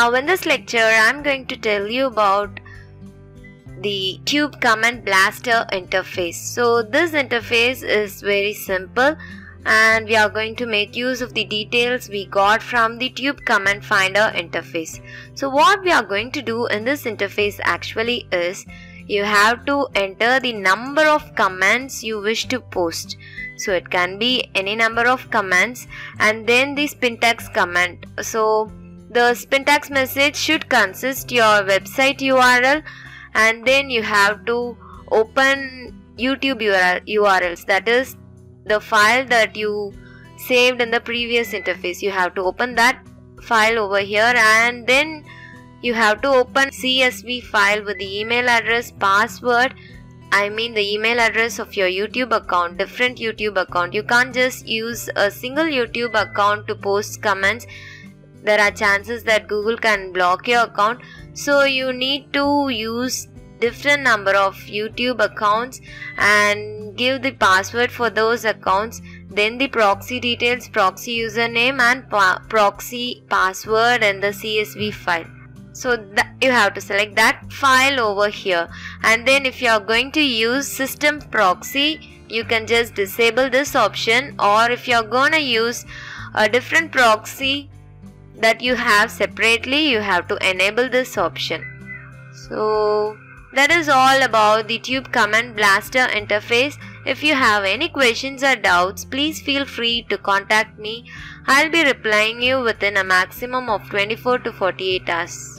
Now in this lecture I am going to tell you about the Tube Command Blaster interface. So this interface is very simple and we are going to make use of the details we got from the Tube Command Finder interface. So what we are going to do in this interface actually is you have to enter the number of commands you wish to post. So it can be any number of commands and then the syntax command. So the syntax message should consist your website URL and then you have to open YouTube URLs, that is the file that you saved in the previous interface. You have to open that file over here and then you have to open CSV file with the email address, password, the email address of your YouTube account, different YouTube account. You can't just use a single YouTube account to post comments. There are chances that Google can block your account. So you need to use different number of YouTube accounts and give the password for those accounts, then the proxy details, proxy username and proxy password and the CSV file. So you have to select that file over here, and then if you are going to use system proxy you can just disable this option, or if you are gonna use a different proxy that you have separately you have to enable this option. So that is all about the Tube Command Blaster interface. If you have any questions or doubts, please feel free to contact me. I'll be replying you within a maximum of 24 to 48 hours.